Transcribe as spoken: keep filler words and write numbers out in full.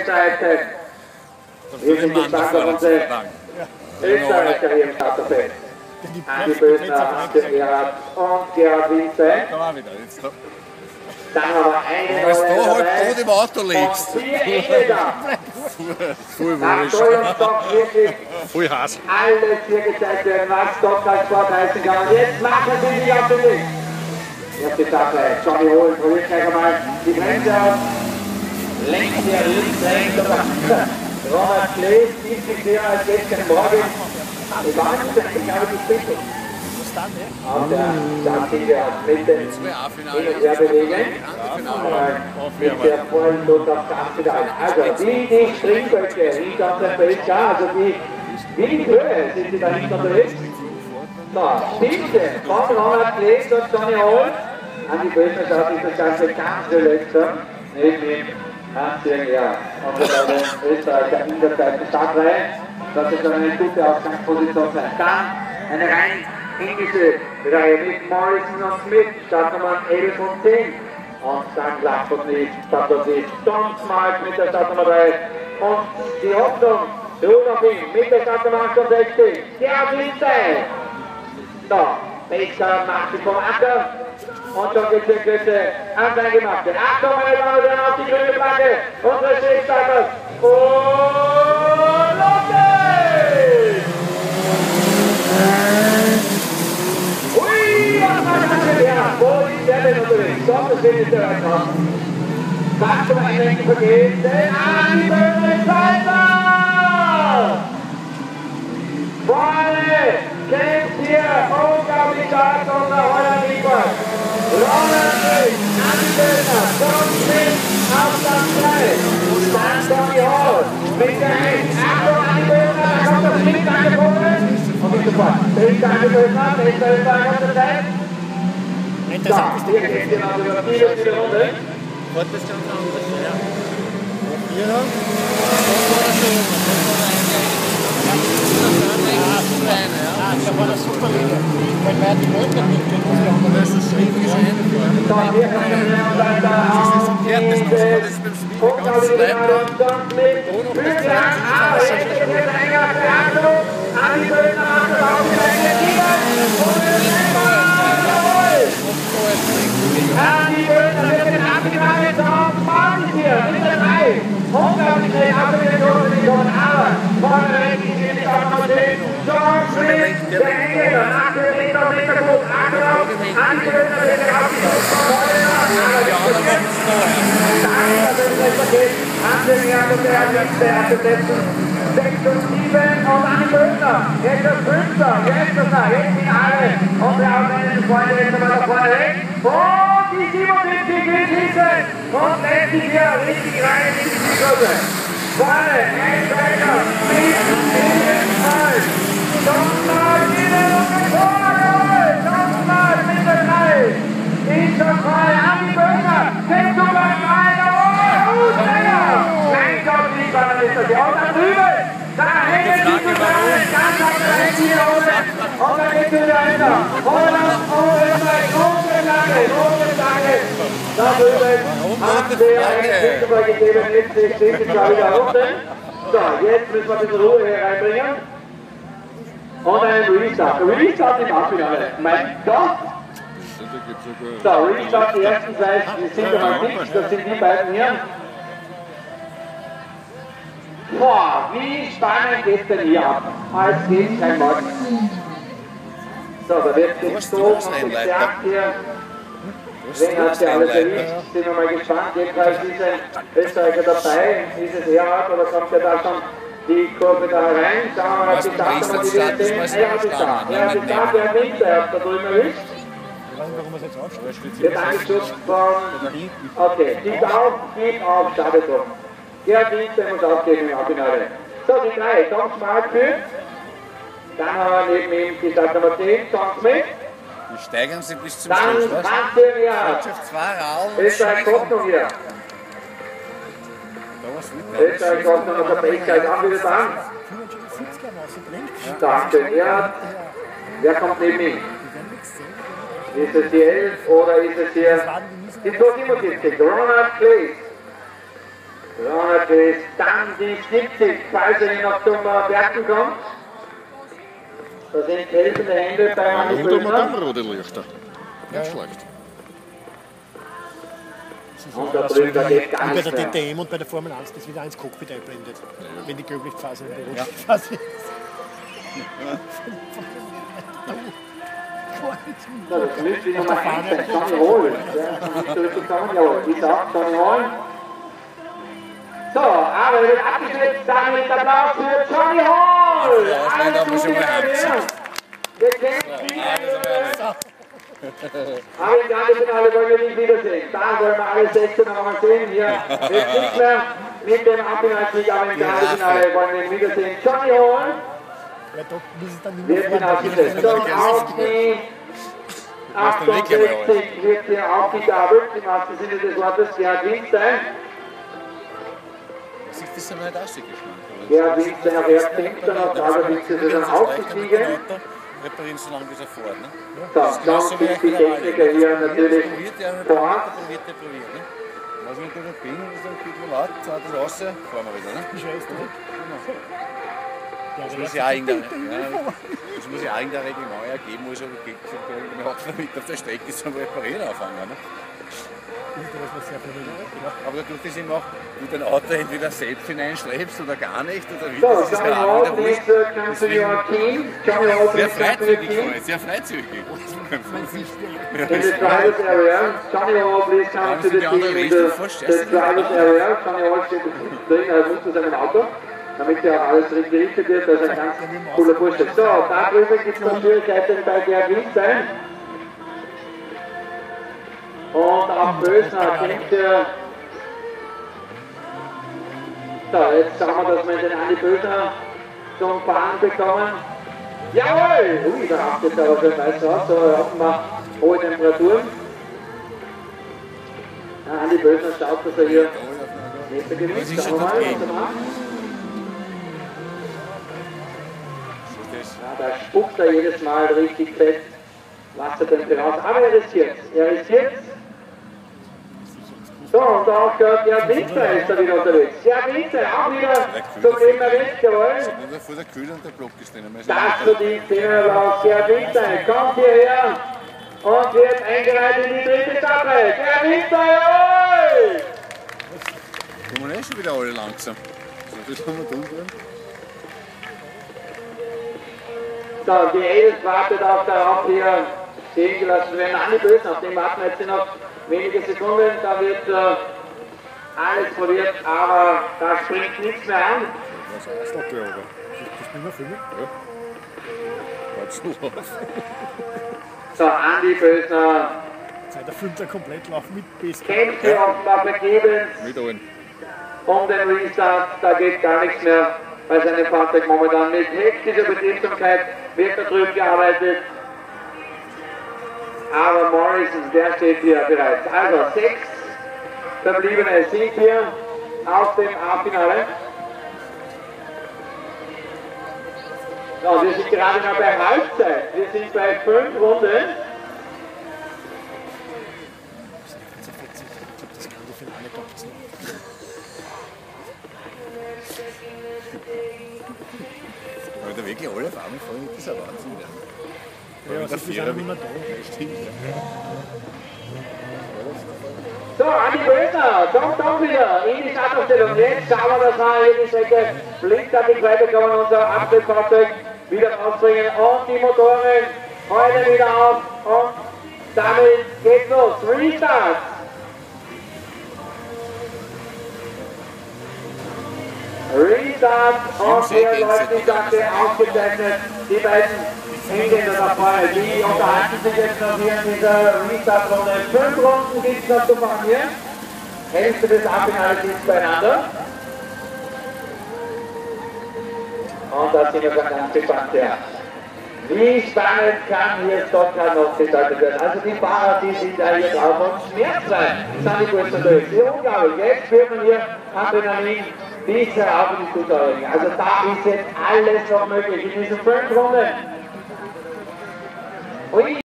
Seite. Wir sind gespannt auf unsere Österreicher hier im Starterfeld. Andi Bösner, Hans Gerhard und Gerhard Winze. Dann haben wir eine Weil du neue da halt dabei. tot im Auto liegst. Und vier Engländer. Voll Da soll uns doch wirklich Voll Hass. alles hier gezeigt werden, was Stockcar Sport heißen kann. Und jetzt machen sie sich auf den Weg. Erste Sache, Johnny Hohl probiert gleich einmal die Bremse aus. Lenkt hier links, rechts und rechts. Robert Klees, viel viel mehr als gestern Morgen. Wir waren uns eigentlich aber gespielt. Auf der Startlinie mit dem Hin- und Herbewegen. Mit der vollen Not auf Startpedal. Also wie die Springböcke hinter unserem Feld, also die, wie die Höhe sind sie da hinten unterwegs. So, Spitze von Robert Klees und Johnny Hohl. Andi Bösner schaut sich das Ganze ganz relaxed an. Neben ihm Hans-Jürgen, ja, unsere beiden Österreicher in der zweiten Startreihe. Das ist schon eine gute Ausgangsposition sein. Dann eine rein englische Reihe mit Morrison und Smith, Startnummern elf und zehn. Und dann klappt das nicht, klappt das nicht. Stonesmark mit der Startnummer drei. Und die Hoffnung, Rudolfin mit der Startnummer achtundsechzig. Gerhard Winze. So, Baker macht sich vom Acker. Und dann gibt es eine kurze Anzeige gemacht. Achtung, meine Damen und Herren, auf die grüne Flagge. Unsere Schriftsteiger. Und los geht's! Ui, was war das? Ja, wo ist der denn unterwegs? Gottes Willen ist der weit draußen. Was zum Einlenken vergeht, denn Andi Bösner ist weiter! Vorne kämpft hier unglaublich stark unser Holland Liebert. Ronald Smith, Andi Bösner, Tom Smith auf Platz drei. Dann Tommy Hall mit der eins. Achtung, Andi Bösner, da kommt das Smith angeboten. Und nicht sofort. Dritter Andi Bösner, dritter Österreich auf der Zeit. Interessant ist so, hier geht es genau über viele, viele Runden. Wort ist ganz anders, ja. Hier noch? Ah, da war das super Linie. Weil wir die Leute nicht genutzt. Das ist ein riesiges Ende. So, hier kommen wir dann da auf dieses unglaubliche Marathon mit Büchern, aber jetzt geht es enger für Achtung. Andi Bösner macht das auf die Länge, Niemand und es ist immer, jawohl! Andi Bösner wird den abgefangen, Tom Martin hier, mit der drei. Unglaublich schnell abgefangen, aber vorne rechts ist die Startnummer zehn. Tom Smith, der Engländer, nach dem Meter, Meter gut, Achtung auf, Andi Bösner wird den abgefangen. sechs und sieben und Andi Bösner, jetzt das Fünfter, jetzt das da, jetzt die alle und der ausländische Freunde jetzt einmal da vorne weg und die siebenundsiebzig geht hinten und lässt sich hier richtig rein in die Zielgruppe. Vorne, ein Schweizer, mit sieben Fall, Stockcar innen und mit Tor, Stockcar mit der drei, ist schon vorne, Andi Bösner, den Zugang rein, jawohl, nein, Gott, nicht, weil man ist das ja auch da drüben. Da hängen die zusammen, ganz auf der Hände hier oben. Und dann geht es wieder weiter. Holland, Österreich, rote Flagge, rote Flagge. Da drüben haben wir einen Sichtbar gegeben, jetzt steht es schon wieder unten. So, jetzt müssen wir ein bisschen Ruhe hier reinbringen. Und einen Restart. Restart im Halbfinale. Mein Gott! So, Restart, die ersten zwei, die sind ja mal nichts, das sind die beiden hier. Boah, wie spannend geht denn hier ab? Als geht kein Mord. So, da wird gestoßen und gestärkt hier. Wen hat der alles erwischt? Sind wir mal gespannt. Jedenfalls ist ein Österreicher dabei. Ist es Erhard oder kommt der da schon die Kurve da rein? Schauen wir mal, ob die Startnummer, die wir sehen. Er hat die Start. Er hat die Start, der Winter. Er hat da drüben erwischt. Wird angeschubst von... Okay, gibt auf, gibt auf, startet drum. Gerhard Winze muss aufgeben im Halbfinale. So, die drei, Tom Smart führt. Dann haben wir neben ihm die Startnummer zehn, Tom Smith. Die steigern sich bis zum Dann Schluss, was? Hans-Jürgen Gerhard. Österreich Hoffnung hier. Österreich Hoffnung und der Baker ist auch wieder da. Danke, Gerhard. Wer kommt neben ihm? Ist es die elf oder ist es hier die zweihundertsiebenundsiebzig? Ronald Klees. Ja, natürlich dann die siebzig, falls er noch zum Werken kommt. Da sind helfende Hände bei Andi Und haben wir dann Böhner. rote Lichter. Nicht schlecht. Und da drüben, da geht gar Und bei nichts der mehr. D T M und bei der Formel eins das wieder ins Cockpit einblendet. Wenn die Gelblichtphase und die Rotlichtphase ist. So, das müsste die Nummer eins sein, Johnny Hall. Der ist nicht zurückgekommen, jawohl, die ist auch Johnny Hall. So, aber wird abgeschnitten, damit Applaus für Johnny Hall! Ja, das Alle haben wir schon Gute mal dafür. Wir kämpfen wieder. Aber im Grande-Finale wollen wir nicht wiedersehen. Da wollen wir alle sechzehn noch einmal sehen. Hier jetzt nicht mehr mit dem Abfinalsieg, aber im Grande-Finale wollen wir ihn wiedersehen. Johnny Hall Weil dort muss es dann nicht mehr wird ihn fahren. aufgesetzt. So, auf die achtundsechzig wird hier aufgegabelt, im wahrsten Sinne des Wortes, Gerhard Winstein. Das ist das nicht ausgeschlagen. Gerhard Winstein auf erst Fünfter noch, allerdings ist er dann aufgestiegen. Reparieren so lange bis er fährt. Ne? So, sonst sind die Techniker hier natürlich vor Ort. Probiert, der probiert. Ne? Was ich natürlich bin, ist ein bisschen laut, zahlt das raus, fahren wir wieder. Ne? Die Scheiße, ne? Das muss ja auch irgendein, ja, das muss ja auch irgendein Reglement ergeben, wo ich sage, okay, wir hatten mit auf der Strecke zum Reparieren anfangen. Ne? Aber dadurch, dass ich noch mit dem Auto entweder selbst hineinschleppst oder gar nicht, oder wie, So, das ist Johnny ja auch Hall, wieder wurscht. please come to your team. Johnny Hall, Sehr please come to your freizügig, team. Freund, sehr freizügig. In the driver's area, Johnny Hall, please come to the team in the, the driver's area. Johnny Hall steht drin, er muss zu seinem Auto, damit ja auch alles gerichtet wird, das ist ein ganz cooler Bursche. So, da drüben gibt es noch Schwierigkeiten bei Gerhard Winstein. Und auch Bösner kämpft er. So, jetzt schauen wir, dass wir den Andi Bösner zum Fahren bekommen. Jawohl! Ui, da macht jetzt aber schon weiß raus, so offenbar hohe Temperaturen. Ja, Andi Bösner schaut, dass er hier Meter gewinnt. Schauen wir mal, was er macht. Ja, da spuckt er jedes Mal richtig fett Wassertemperatur raus. Aber er ist jetzt. Er ist jetzt. So, und auch Gerhard Winstein ist da wieder unterwegs. Gerhard Winstein auch wieder zum Leben erweckt, jawohl. Nur vor der Kühle und der Block ist drin. Das verdient den Applaus. Gerhard Winstein kommt hierher und wird eingereiht in die dritte Staffel. Gerhard Winstein, jawohl! Kommen eh schon wieder alle langsam. So, das haben wir tun können. So, die Elf wartet auch darauf, hier stehen gelassen zu werden. Andi Bösen, auf den warten wir jetzt noch wenige Sekunden, da wird äh, alles probiert, aber da springt nichts mehr an. Das ist ein Stockcar, oder? Das bin ich filmen. Ja. Warte so auf. So, Andi Bösner Seit der Fünfter komplett laufen mit Best. kämpft hier offenbar vergebens Mit allen. um den Restart, da geht gar nichts mehr bei seinem Fahrzeug momentan. Mit hektischer Betriebsamkeit wird da drüben gearbeitet. Aber Morrison, der steht hier bereits. Also sechs Verbliebene sind hier aus dem A-Finale. So, wir sind gerade noch bei Halbzeit. Wir sind bei fünf Runden. Das Grande Finale kommt es noch. Weil da wirklich alle Farben fallen, das ist ein Wahnsinn. Ja. Ja, Der das ist ja Vierer nicht mehr da. stimmt. So, Andi Bösner kommt auch wieder in die Startaufstellung. Jetzt schauen wir, dass wir hier die Strecke blindartig weiterkommen, unser Abschnittfahrzeug wieder rausbringen und die Motoren heulen wieder auf und damit geht's los. Restart! Restart und hier läuft die Sache ausgezeichnet. Die beiden Engländer da vorne, die unterhalten sich jetzt noch hier in dieser Restart-Runde. Fünf Runden gibt es noch zu fahren hier. Hälfte des Abfinales ist beieinander. Und da sind wir schon ganz gespannt, ja. Wie spannend kann hier Stockcar noch gestaltet werden? Also die Fahrer, die sind da hier drauf und schmerzfrei sind die Kurse durch. Ja, unglaublich. Jetzt spürt man hier Adrenalin bis herauf in die Zuschauer. Also da ist jetzt alles noch möglich in diesen fünf Runden. Ui.